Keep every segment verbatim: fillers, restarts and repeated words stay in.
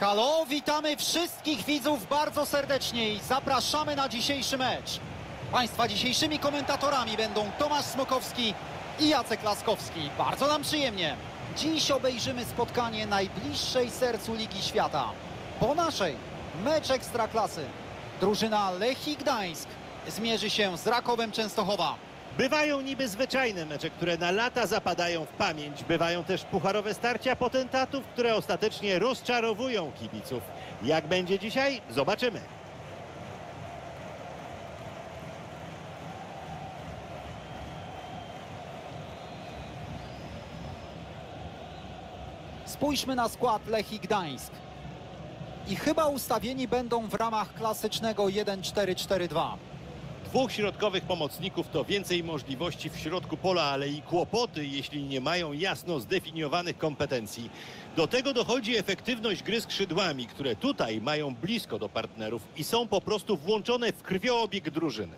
Halo, witamy wszystkich widzów bardzo serdecznie i zapraszamy na dzisiejszy mecz. Państwa dzisiejszymi komentatorami będą Tomasz Smokowski i Jacek Laskowski. Bardzo nam przyjemnie. Dziś obejrzymy spotkanie najbliższej sercu Ligi Świata. Po naszej mecz Ekstraklasy. Drużyna Lechii Gdańsk zmierzy się z Rakowem Częstochowa. Bywają niby zwyczajne mecze, które na lata zapadają w pamięć. Bywają też pucharowe starcia potentatów, które ostatecznie rozczarowują kibiców. Jak będzie dzisiaj? Zobaczymy. Spójrzmy na skład Lechii Gdańsk. I chyba ustawieni będą w ramach klasycznego jeden cztery cztery dwa. Dwóch środkowych pomocników to więcej możliwości w środku pola, ale i kłopoty, jeśli nie mają jasno zdefiniowanych kompetencji. Do tego dochodzi efektywność gry skrzydłami, które tutaj mają blisko do partnerów i są po prostu włączone w krwiobieg drużyny.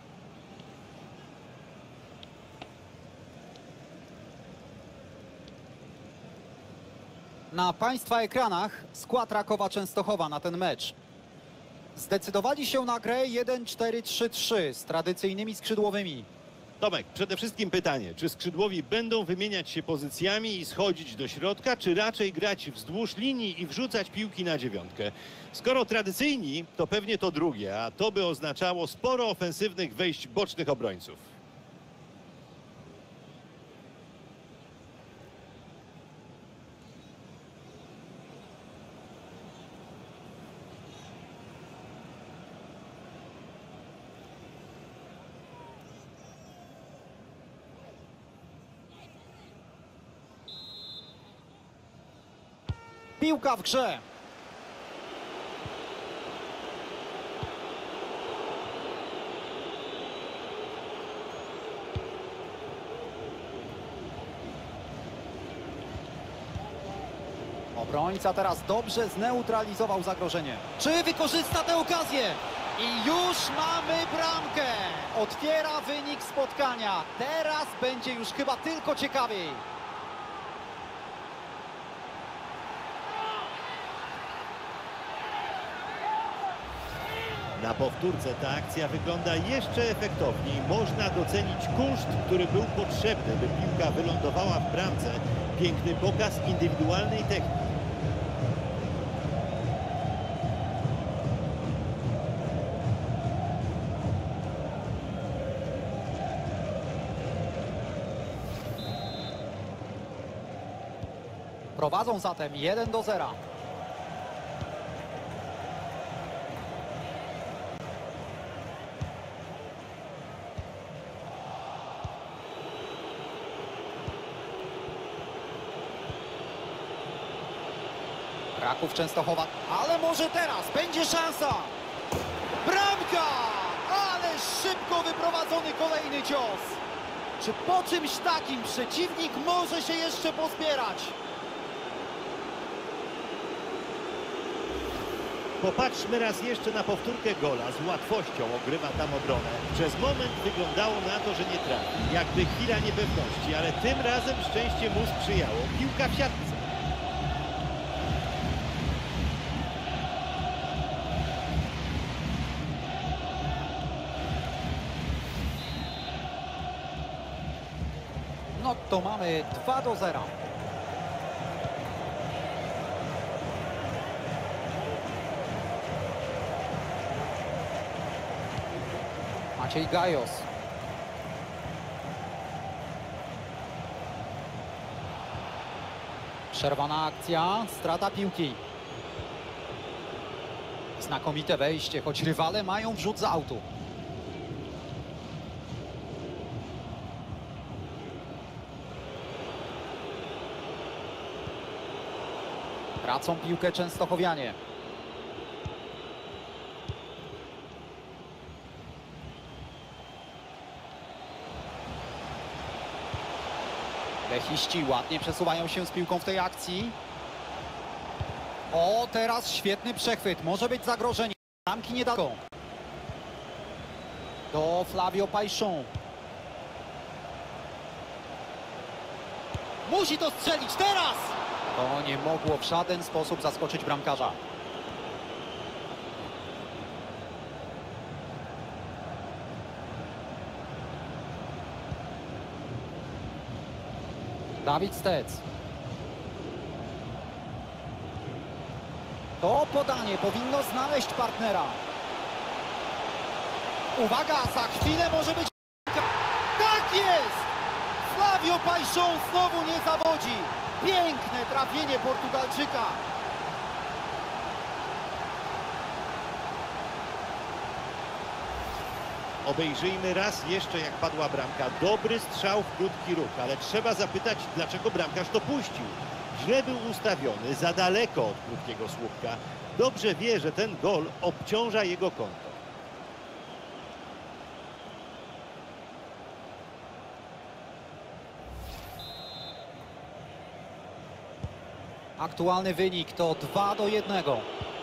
Na Państwa ekranach skład Rakowa Częstochowa na ten mecz. Zdecydowali się na grę jeden cztery trzy trzy z tradycyjnymi skrzydłowymi. Tomek, przede wszystkim pytanie, czy skrzydłowi będą wymieniać się pozycjami i schodzić do środka, czy raczej grać wzdłuż linii i wrzucać piłki na dziewiątkę? Skoro tradycyjni, to pewnie to drugie, a to by oznaczało sporo ofensywnych wejść bocznych obrońców. Piłka w grze. Obrońca teraz dobrze zneutralizował zagrożenie. Czy wykorzysta tę okazję? I już mamy bramkę. Otwiera wynik spotkania. Teraz będzie już chyba tylko ciekawiej. Na powtórce ta akcja wygląda jeszcze efektowniej. Można docenić kunszt, który był potrzebny, by piłka wylądowała w bramce. Piękny pokaz indywidualnej techniki. Prowadzą zatem jeden do zera. Raków Częstochowa, ale może teraz będzie szansa. Bramka! Ale szybko wyprowadzony kolejny cios. Czy po czymś takim przeciwnik może się jeszcze pozbierać? Popatrzmy raz jeszcze na powtórkę gola. Z łatwością ogrywa tam obronę. Przez moment wyglądało na to, że nie trafi. Jakby chwila niepewności, ale tym razem szczęście mu sprzyjało. Piłka w siatce. No to mamy dwa do zera. Maciej Gajos. Przerwana akcja, strata piłki. Znakomite wejście, choć rywale mają wrzut z autu. Tracą piłkę Częstochowianie. Lechiści ładnie przesuwają się z piłką w tej akcji. O, teraz świetny przechwyt. Może być zagrożenie. Bramki nie dają. Do Flavio Pajszą. Musi to strzelić teraz! To nie mogło w żaden sposób zaskoczyć bramkarza. Dawid Stec. To podanie powinno znaleźć partnera. Uwaga, za chwilę może być... Tak jest! Flavio Paixão znowu nie zawodzi. Piękne trafienie Portugalczyka. Obejrzyjmy raz jeszcze, jak padła bramka. Dobry strzał w krótki ruch, ale trzeba zapytać, dlaczego bramkarz to puścił. Źle był ustawiony, za daleko od krótkiego słupka. Dobrze wie, że ten gol obciąża jego konto. Aktualny wynik to dwa do jednego.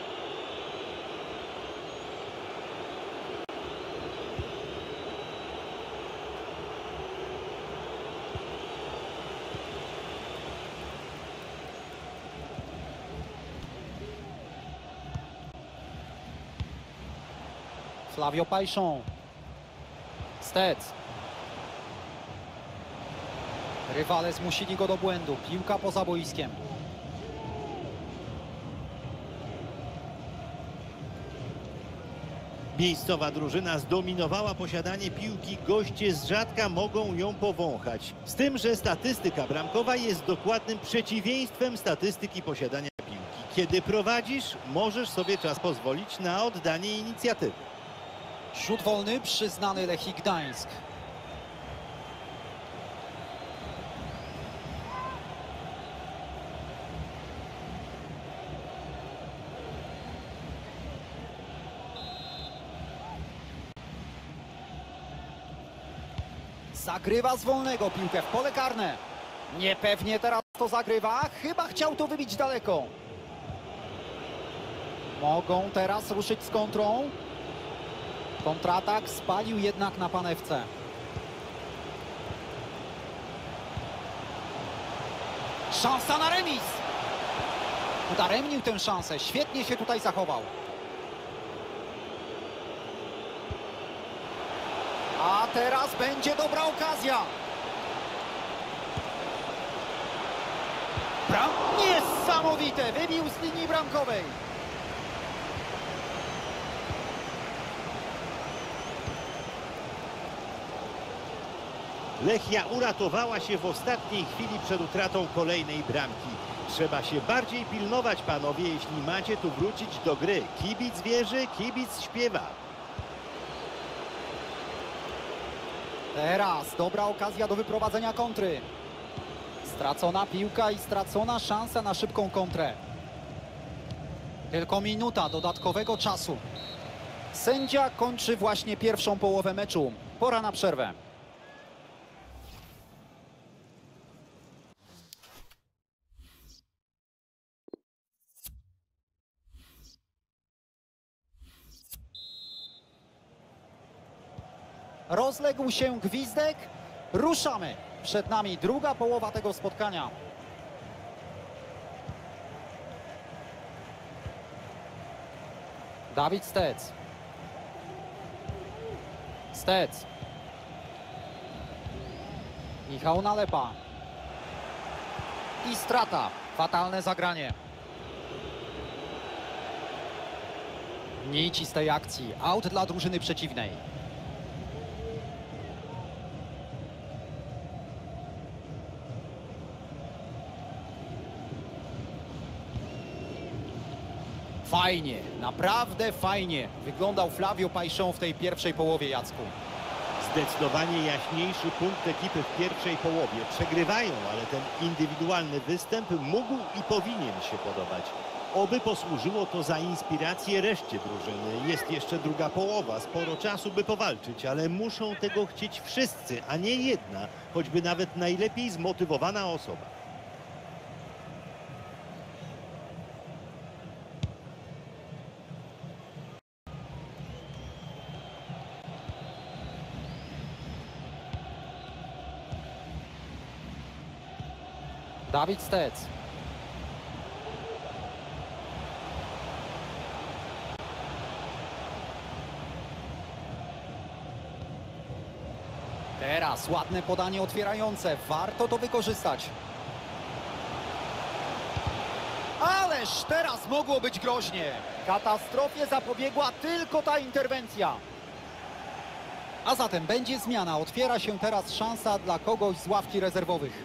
Flavio Paixão. Stec. Rywale zmusili go do błędu. Piłka poza boiskiem. Miejscowa drużyna zdominowała posiadanie piłki, goście z rzadka mogą ją powąchać. Z tym, że statystyka bramkowa jest dokładnym przeciwieństwem statystyki posiadania piłki. Kiedy prowadzisz, możesz sobie czas pozwolić na oddanie inicjatywy. Rzut wolny przyznany Lechii Gdańsk. Zagrywa z wolnego piłkę w pole karne. Niepewnie teraz to zagrywa. Chyba chciał to wybić daleko. Mogą teraz ruszyć z kontrą. Kontratak spalił jednak na panewce. Szansa na remis. Udaremnił tę szansę. Świetnie się tutaj zachował. A teraz będzie dobra okazja. Bram... Niesamowite! Wybił z linii bramkowej. Lechia uratowała się w ostatniej chwili przed utratą kolejnej bramki. Trzeba się bardziej pilnować, panowie, jeśli macie tu wrócić do gry. Kibic wierzy, kibic śpiewa. Teraz dobra okazja do wyprowadzenia kontry. Stracona piłka i stracona szansa na szybką kontrę. Tylko minuta dodatkowego czasu. Sędzia kończy właśnie pierwszą połowę meczu. Pora na przerwę. Rozległ się gwizdek. Ruszamy. Przed nami druga połowa tego spotkania. Dawid Stec. Stec. Michał Nalepa. I strata. Fatalne zagranie. Nici z tej akcji. Aut dla drużyny przeciwnej. Fajnie, naprawdę fajnie wyglądał Flavio Paixão w tej pierwszej połowie, Jacku. Zdecydowanie jaśniejszy punkt ekipy w pierwszej połowie. Przegrywają, ale ten indywidualny występ mógł i powinien się podobać. Oby posłużyło to za inspirację reszcie drużyny. Jest jeszcze druga połowa, sporo czasu by powalczyć, ale muszą tego chcieć wszyscy, a nie jedna, choćby nawet najlepiej zmotywowana osoba. Dawid Stec. Teraz ładne podanie otwierające. Warto to wykorzystać. Ależ teraz mogło być groźnie. Katastrofie zapobiegła tylko ta interwencja. A zatem będzie zmiana. Otwiera się teraz szansa dla kogoś z ławki rezerwowych.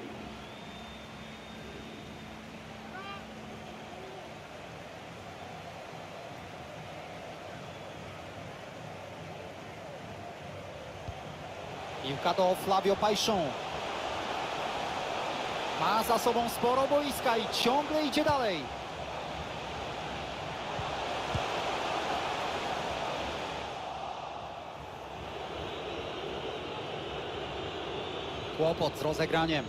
Piłka do Flavio Paixão. Ma za sobą sporo boiska i ciągle idzie dalej. Kłopot z rozegraniem.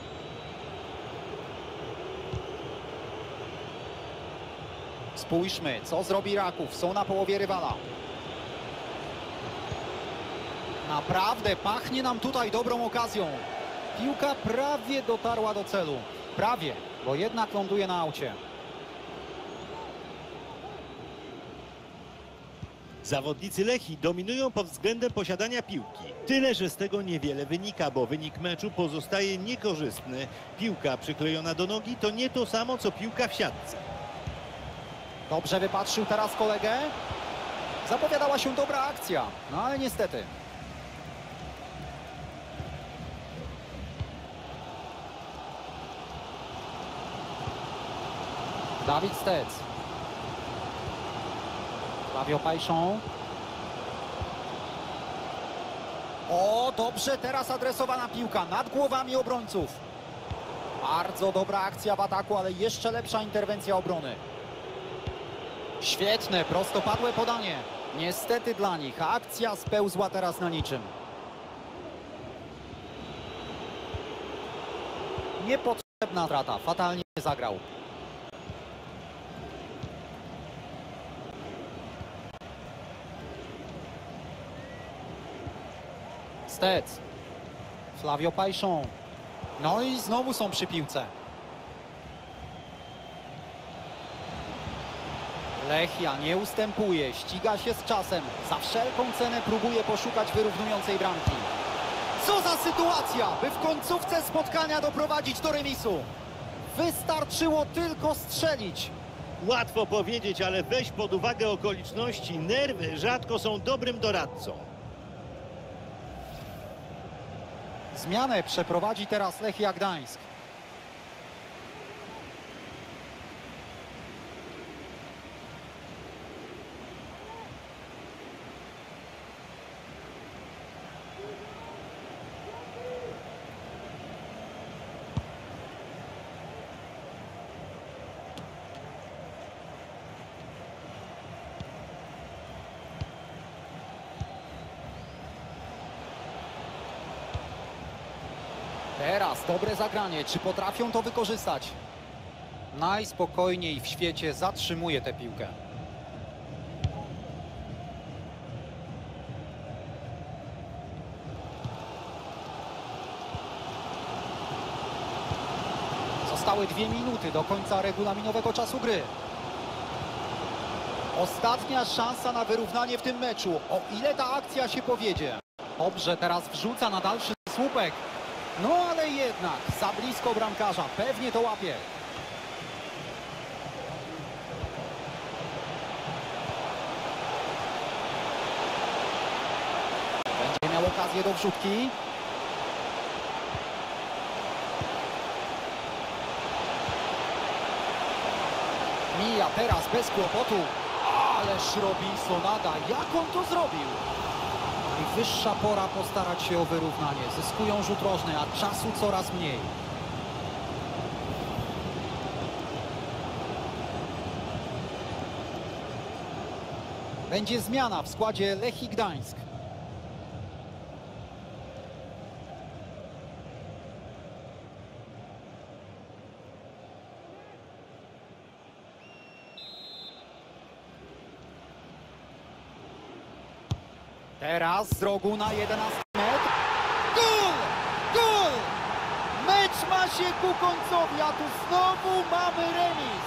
Spójrzmy, co zrobi Raków. Są na połowie rywala. Naprawdę pachnie nam tutaj dobrą okazją. Piłka prawie dotarła do celu. Prawie, bo jednak ląduje na aucie. Zawodnicy Lechii dominują pod względem posiadania piłki. Tyle, że z tego niewiele wynika, bo wynik meczu pozostaje niekorzystny. Piłka przyklejona do nogi to nie to samo, co piłka w siatce. Dobrze wypatrzył teraz kolegę. Zapowiadała się dobra akcja, no ale niestety. Dawid Stec. Flavio Paixão. O, dobrze teraz adresowana piłka nad głowami obrońców. Bardzo dobra akcja w ataku, ale jeszcze lepsza interwencja obrony. Świetne, prostopadłe podanie. Niestety dla nich akcja spełzła teraz na niczym. Niepotrzebna strata, fatalnie zagrał. Stec. Flavio Paixão. No i znowu są przy piłce. Lechia nie ustępuje, ściga się z czasem. Za wszelką cenę próbuje poszukać wyrównującej bramki. Co za sytuacja, by w końcówce spotkania doprowadzić do remisu. Wystarczyło tylko strzelić. Łatwo powiedzieć, ale weź pod uwagę okoliczności. Nerwy rzadko są dobrym doradcą. Zmianę przeprowadzi teraz Lechia Gdańsk. Teraz dobre zagranie. Czy potrafią to wykorzystać? Najspokojniej w świecie zatrzymuje tę piłkę. Zostały dwie minuty do końca regulaminowego czasu gry. Ostatnia szansa na wyrównanie w tym meczu. O ile ta akcja się powiedzie. Dobrze, teraz wrzuca na dalszy słupek. No ale jednak za blisko bramkarza. Pewnie to łapie. Będzie miał okazję do wrzutki. Mija teraz bez kłopotu. Ależ Robinsonada. Jak on to zrobił? Najwyższa pora postarać się o wyrównanie. Zyskują rzut rożny, a czasu coraz mniej. Będzie zmiana w składzie Lechii Gdańsk. Teraz z rogu na jedenasty metr. Gol! Gol! Mecz ma się ku końcowi, a tu znowu mamy remis.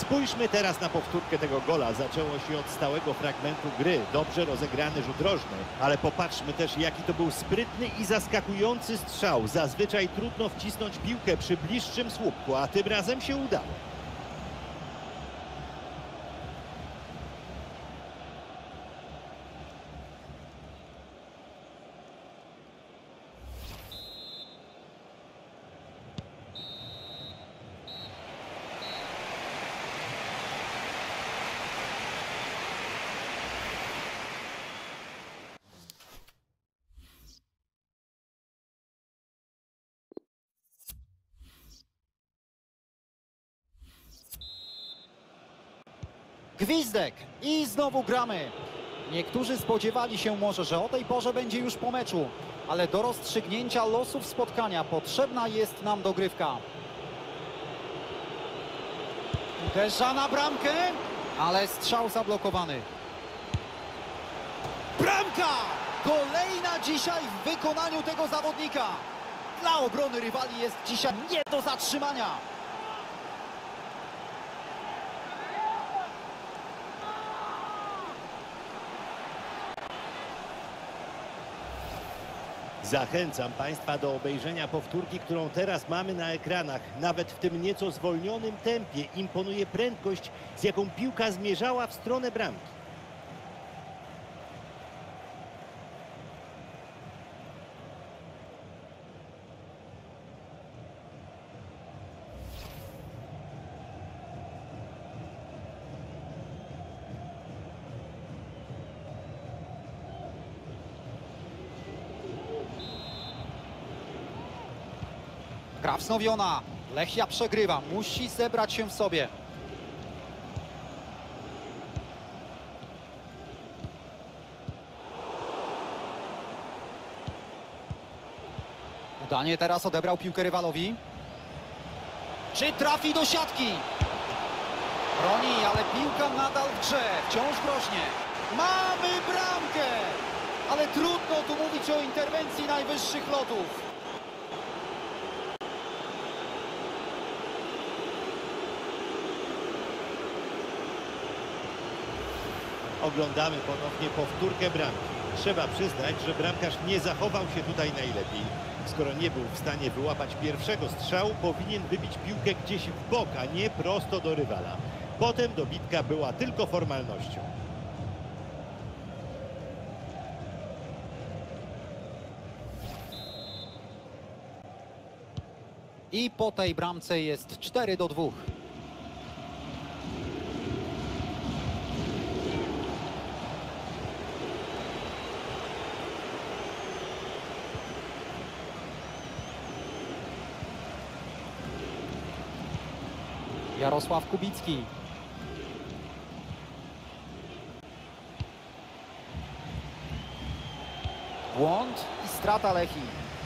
Spójrzmy teraz na powtórkę tego gola. Zaczęło się od stałego fragmentu gry. Dobrze rozegrany rzut rożny. Ale popatrzmy też, jaki to był sprytny i zaskakujący strzał. Zazwyczaj trudno wcisnąć piłkę przy bliższym słupku, a tym razem się udało. Gwizdek i znowu gramy. Niektórzy spodziewali się może, że o tej porze będzie już po meczu, ale do rozstrzygnięcia losów spotkania potrzebna jest nam dogrywka. Uderza na bramkę, ale strzał zablokowany. Bramka! Kolejna dzisiaj w wykonaniu tego zawodnika. Dla obrony rywali jest dzisiaj nie do zatrzymania. Zachęcam Państwa do obejrzenia powtórki, którą teraz mamy na ekranach. Nawet w tym nieco zwolnionym tempie imponuje prędkość, z jaką piłka zmierzała w stronę bramki. Gra wznowiona. Lechia przegrywa. Musi zebrać się w sobie. Udanie teraz odebrał piłkę rywalowi. Czy trafi do siatki? Broni, ale piłka nadal w grze. Wciąż groźnie. Mamy bramkę! Ale trudno tu mówić o interwencji najwyższych lotów. Oglądamy ponownie powtórkę bramki. Trzeba przyznać, że bramkarz nie zachował się tutaj najlepiej. Skoro nie był w stanie wyłapać pierwszego strzału, powinien wybić piłkę gdzieś w bok, a nie prosto do rywala. Potem dobitka była tylko formalnością. I po tej bramce jest cztery do dwóch. Jarosław Kubicki. Błąd i strata Lechii.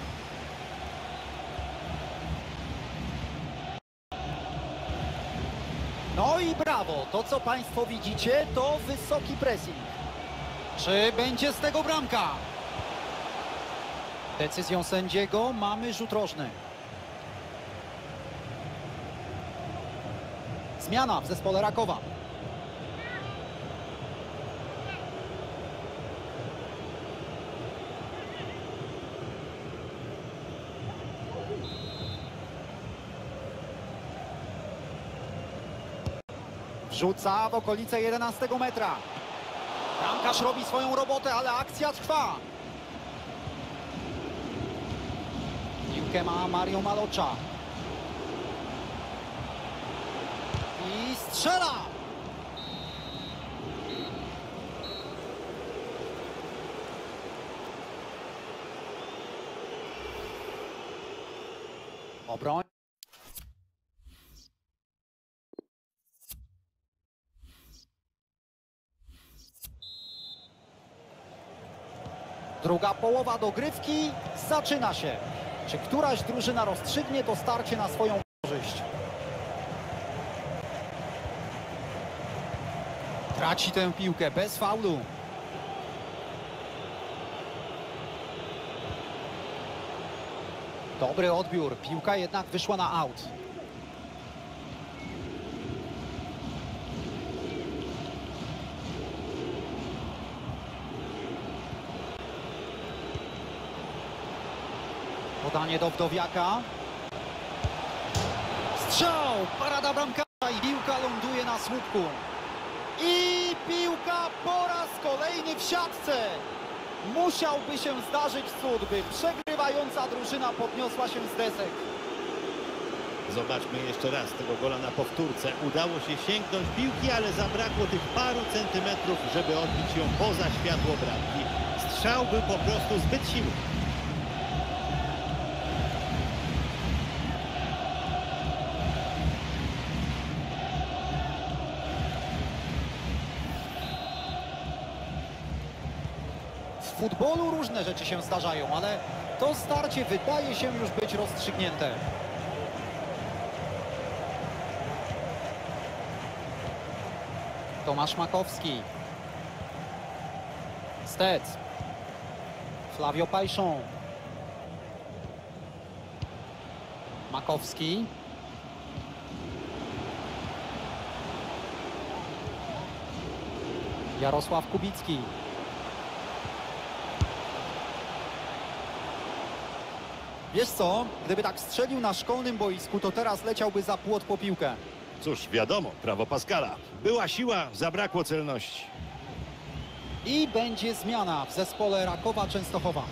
No i brawo! To, co Państwo widzicie, to wysoki pressing. Czy będzie z tego bramka? Decyzją sędziego mamy rzut rożny. Zmiana w zespole Rakowa. Wrzuca w okolice jedenastego metra. Bramkarz robi swoją robotę, ale akcja trwa. Piłkę ma Mario Malocza. I strzela! Obroń. Druga połowa dogrywki zaczyna się. Czy któraś drużyna rozstrzygnie to starcie na swoją korzyść? Traci tę piłkę bez faulu. Dobry odbiór. Piłka jednak wyszła na aut. Podanie do Wdowiaka. Strzał! Parada bramkarza i piłka ląduje na słupku. I piłka po raz kolejny w siatce. Musiałby się zdarzyć cud, by przegrywająca drużyna podniosła się z desek. Zobaczmy jeszcze raz tego gola na powtórce. Udało się sięgnąć piłki, ale zabrakło tych paru centymetrów, żeby odbić ją poza światło bramki. Strzał był po prostu zbyt silny. W futbolu różne rzeczy się zdarzają, ale to starcie wydaje się już być rozstrzygnięte. Tomasz Makowski. Stec. Flavio Pajszon. Makowski. Jarosław Kubicki. Wiesz co, gdyby tak strzelił na szkolnym boisku, to teraz leciałby za płot po piłkę. Cóż, wiadomo, prawo Pascala. Była siła, zabrakło celności. I będzie zmiana w zespole Rakowa Częstochowa.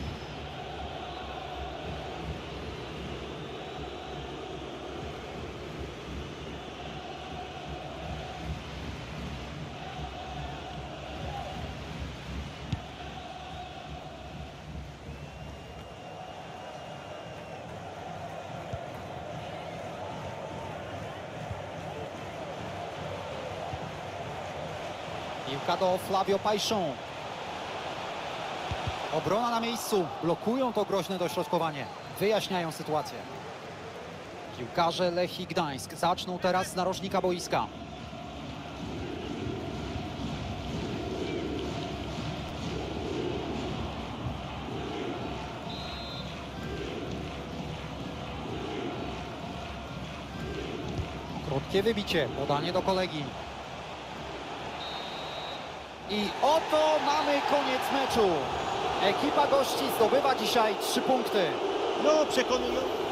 Piłka do Flavio Pajszon. Obrona na miejscu. Blokują to groźne dośrodkowanie. Wyjaśniają sytuację. Piłkarze Lechii Gdańsk zaczną teraz z narożnika boiska. Krótkie wybicie. Podanie do kolegi. I oto mamy koniec meczu. Ekipa gości zdobywa dzisiaj trzy punkty. No, przekonują.